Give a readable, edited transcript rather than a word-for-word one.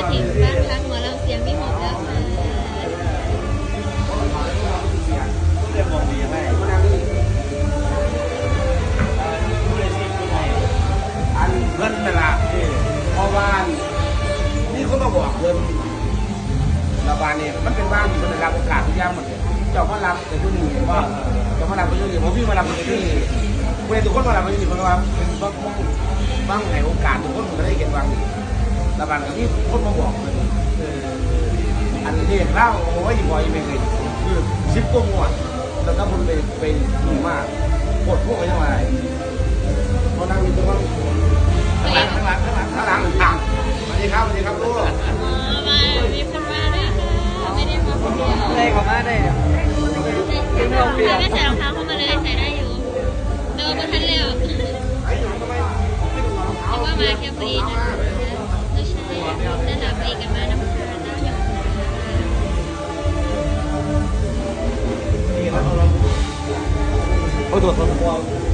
มาถึงบ้านพักหมอลำเสียงวิหกแล้วค่ะเรื่องบอกดียังไงอันเงินนั่นแหละเพราะว่านี่เขามาบอกเงินระบาดเนี่ยมันเป็นบ้านที่มันได้รับโอกาสทุกอย่างหมดเจ้ามารับแต่ผู้หนึ่งว่าเจ้ามารับไปเรื่อยๆเพราะพี่มารับไปเรื่อยๆเมื่อทุกคนมารับไปเรื่อยๆเพราะว่าเป็นบ้างในโอกาสทุกคนมันจะได้เห็นบ้างระบาดนี้คนมาบอกเลยอันนี้เล่าโอ้ยบ่อยไม่เคยคือ10 กว่าหมวดแล้วก็มันไปดูมากกดพวกไปทำไมเพราะนั่งมีตัวข้างหลังสวัสดีครับลูกมามีคนมาด้วยค่ะไม่ได้มาคนเดียวได้ขอมาได้ไม่ใส่รองเท้าเข้ามาเลยใส่ได้อยู่เดินมาทันเร็วคิดว่ามาแค่พอดีนะไม่ใช่ได้หลับเองกันมาน้ำตาหน้าหยดโอ้ยตัว